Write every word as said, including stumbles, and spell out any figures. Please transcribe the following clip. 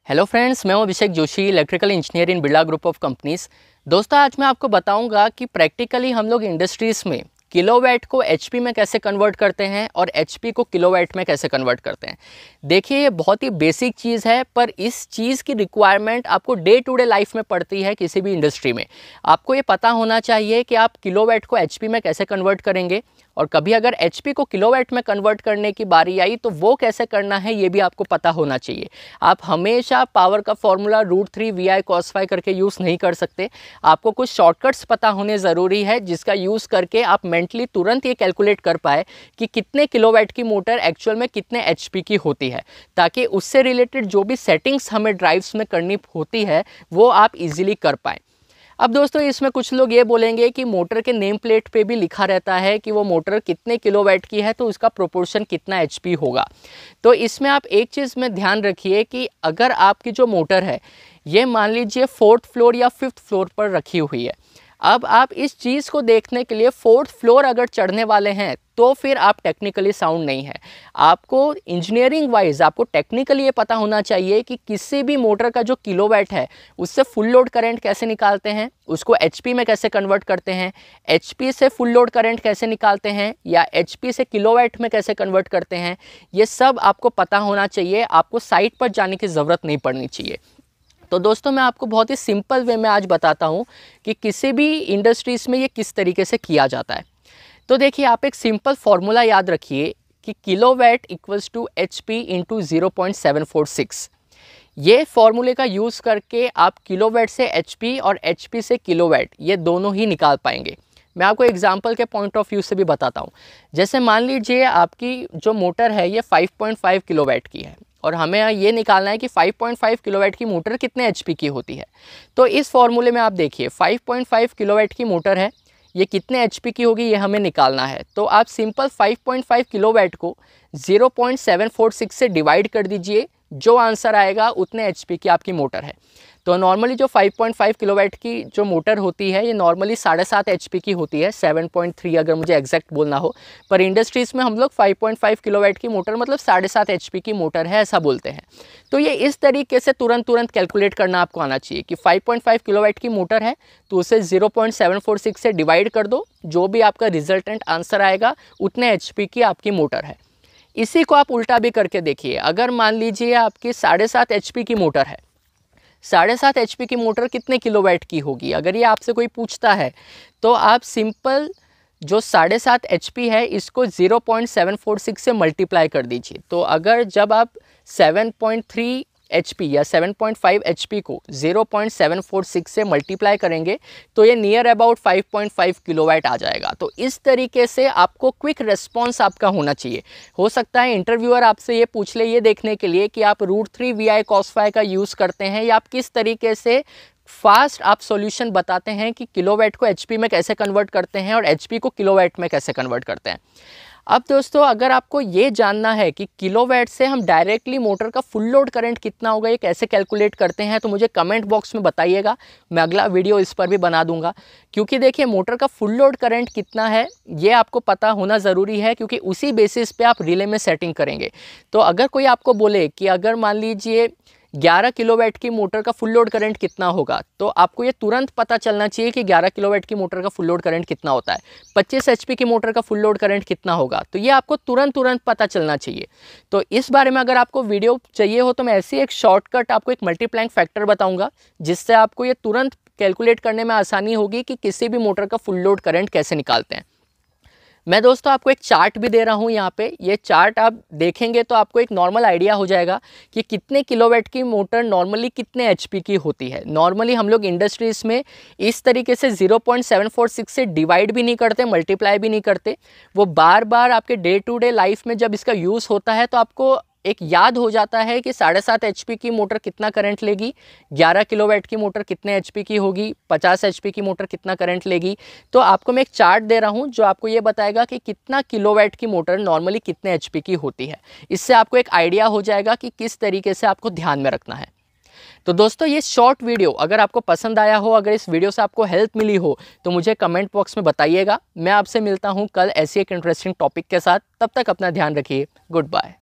Hello friends, मैं हूं Abhishek Joshi, electrical engineer in Birla group of companies. दोस्तों, आज मैं आपको बताऊंगा कि प्रैक्टिकली हम लोग इंडस्ट्रीज़ में किलोवाट को एचपी में कैसे कन्वर्ट करते हैं और एचपी को किलोवाट में कैसे कन्वर्ट करते हैं। देखिए, ये बहुत ही बेसिक चीज़ है, पर इस चीज़ की रिक्वायरमेंट आपको डे टू डे लाइफ में पड़ती है। किसी भी इंडस्ट्री में आपको ये पता होना चाहिए कि आप किलोवाट को एचपी में कैसे कन्वर्ट करेंगे, और कभी अगर एचपी को किलोवाट में कन्वर्ट करने की बारी आई तो वो कैसे करना है ये भी आपको पता होना चाहिए। आप हमेशा पावर का formula root three V I cos five करके यूज़ नहीं कर सकते। आपको कुछ शॉर्टकट्स पता होने ज़रूरी है, जिसका यूज़ करके आप मेंटली तुरंत ये कैलकुलेट कर पाए कि कितने किलोवाट की मोटर एक्चुअल में कितने एचपी की होती है, ताकि उससे रिलेटेड जो भी सेटिंग्स हमें ड्राइव्स में करनी होती है वो आप इजीली कर पाएँ। अब दोस्तों, इसमें कुछ लोग ये बोलेंगे कि मोटर के नेम प्लेट पे भी लिखा रहता है कि वो मोटर कितने किलोवाट की है, तो उसका प्रोपोर्शन कितना एचपी होगा। तो इसमें आप एक चीज़ में ध्यान रखिए कि अगर आपकी जो मोटर है ये मान लीजिए फोर्थ फ्लोर या फिफ्थ फ्लोर पर रखी हुई है, अब आप इस चीज़ को देखने के लिए फोर्थ फ्लोर अगर चढ़ने वाले हैं तो फिर आप टेक्निकली साउंड नहीं है। आपको इंजीनियरिंग वाइज आपको टेक्निकली ये पता होना चाहिए कि किसी भी मोटर का जो किलोवाट है उससे फुल लोड करंट कैसे निकालते हैं, उसको एचपी में कैसे कन्वर्ट करते हैं, एचपी से फुल लोड करंट कैसे निकालते हैं, या एचपी से किलोवाट में कैसे कन्वर्ट करते हैं। ये सब आपको पता होना चाहिए। आपको साइट पर जाने की ज़रूरत नहीं पड़नी चाहिए। तो दोस्तों, मैं आपको बहुत ही सिंपल वे में आज बताता हूँ कि किसी भी इंडस्ट्रीज़ में ये किस तरीके से किया जाता है। तो देखिए, आप एक सिंपल फार्मूला याद रखिए कि kilowatt equals to H P into zero point seven four six. ये फार्मूले का यूज़ करके आप किलोवाट से एचपी और एचपी से किलोवाट ये दोनों ही निकाल पाएंगे। मैं आपको एग्जांपल के पॉइंट ऑफ व्यू से भी बताता हूँ। जैसे मान लीजिए आपकी जो मोटर है ये फाइव पॉइंट फाइव किलोवाट की है, और हमें ये निकालना है कि फाइव पॉइंट फाइव किलोवाट की मोटर कितने एचपी की होती है। तो इस फार्मूले में आप देखिए, फाइव पॉइंट फाइव किलोवाट की मोटर है, ये कितने एचपी की होगी ये हमें निकालना है। तो आप simple five point five kilowatt को zero point seven four six से डिवाइड कर दीजिए, जो आंसर आएगा उतने एचपी की आपकी मोटर है। तो नॉर्मली जो फाइव पॉइंट फाइव किलोवाट की जो मोटर होती है ये नॉर्मली साढ़े सात एचपी की होती है, सेवन पॉइंट थ्री अगर मुझे एग्जैक्ट बोलना हो, पर इंडस्ट्रीज़ में हम लोग फाइव पॉइंट फाइव किलोवाट की मोटर मतलब साढ़े सात एचपी की मोटर है ऐसा बोलते हैं। तो ये इस तरीके से तुरंत तुरंत कैलकुलेट करना आपको आना चाहिए कि फाइव पॉइंट फाइव किलोवाट की मोटर है तो उसे zero point seven four six से डिवाइड कर दो, जो भी आपका रिजल्टेंट आंसर आएगा उतने एचपी की आपकी मोटर है। इसी को आप उल्टा भी करके देखिए। अगर मान लीजिए आपकी साढ़े सात एचपी की मोटर है, साढ़े सात एचपी की मोटर कितने किलोवाट की होगी अगर ये आपसे कोई पूछता है, तो आप सिंपल जो साढ़े सात एचपी है इसको zero point seven four six से मल्टीप्लाई कर दीजिए। तो अगर जब आप सेवन पॉइंट थ्री एचपी या सेवन पॉइंट फाइव एचपी को zero point seven four six से मल्टीप्लाई करेंगे तो ये near about five point five kilowatt आ जाएगा। तो इस तरीके से आपको क्विक रिस्पॉन्स आपका होना चाहिए। हो सकता है इंटरव्यूअर आपसे ये पूछ ले ये देखने के लिए कि आप root three V I cos five का यूज़ करते हैं या आप किस तरीके से फास्ट आप सॉल्यूशन बताते हैं कि किलोवाट को एचपी में कैसे कन्वर्ट करते हैं और एचपी को किलोवाट में कैसे कन्वर्ट करते हैं। अब दोस्तों, अगर आपको ये जानना है कि किलोवाट से हम डायरेक्टली मोटर का फुल लोड करंट कितना होगा ये कैसे कैलकुलेट करते हैं, तो मुझे कमेंट बॉक्स में बताइएगा। मैं अगला वीडियो इस पर भी बना दूंगा। क्योंकि देखिए, मोटर का फुल लोड करंट कितना है ये आपको पता होना ज़रूरी है, क्योंकि उसी बेसिस पे आप रिले में सेटिंग करेंगे। तो अगर कोई आपको बोले कि अगर मान लीजिए ग्यारह किलोवाट की मोटर का फुल लोड करंट कितना होगा, तो आपको ये तुरंत पता चलना चाहिए कि ग्यारह किलोवाट की मोटर का फुल लोड करंट कितना होता है। पच्चीस एचपी की मोटर का फुल लोड करंट कितना होगा, तो ये आपको तुरंत तुरंत पता चलना चाहिए। तो इस बारे में अगर आपको वीडियो चाहिए हो तो मैं ऐसी एक शॉर्टकट आपको एक मल्टीप्लाइंग फैक्टर बताऊंगा, जिससे आपको ये तुरंत कैलकुलेट करने में आसानी होगी कि किसी भी मोटर का फुल लोड करंट कैसे निकालते हैं। मैं दोस्तों आपको एक चार्ट भी दे रहा हूँ यहाँ पे। ये चार्ट आप देखेंगे तो आपको एक नॉर्मल आइडिया हो जाएगा कि कितने किलोवाट की मोटर नॉर्मली कितने एचपी की होती है। नॉर्मली हम लोग इंडस्ट्रीज़ में इस तरीके से zero point seven four six से डिवाइड भी नहीं करते, मल्टीप्लाई भी नहीं करते। वो बार बार आपके डे टू डे लाइफ में जब इसका यूज़ होता है तो आपको एक याद हो जाता है कि साढ़े सात एचपी की मोटर कितना करंट लेगी, ग्यारह किलोवाट की मोटर कितने एचपी की होगी, पचास एचपी की मोटर कितना करंट लेगी। तो आपको मैं एक चार्ट दे रहा हूं जो आपको ये बताएगा कि कितना किलोवाट की मोटर नॉर्मली कितने एचपी की होती है। इससे आपको एक आइडिया हो जाएगा कि किस तरीके से आपको ध्यान में रखना है। तो दोस्तों, ये शॉर्ट वीडियो अगर आपको पसंद आया हो, अगर इस वीडियो से आपको हेल्प मिली हो, तो मुझे कमेंट बॉक्स में बताइएगा। मैं आपसे मिलता हूँ कल ऐसी एक इंटरेस्टिंग टॉपिक के साथ। तब तक अपना ध्यान रखिए। Good bye.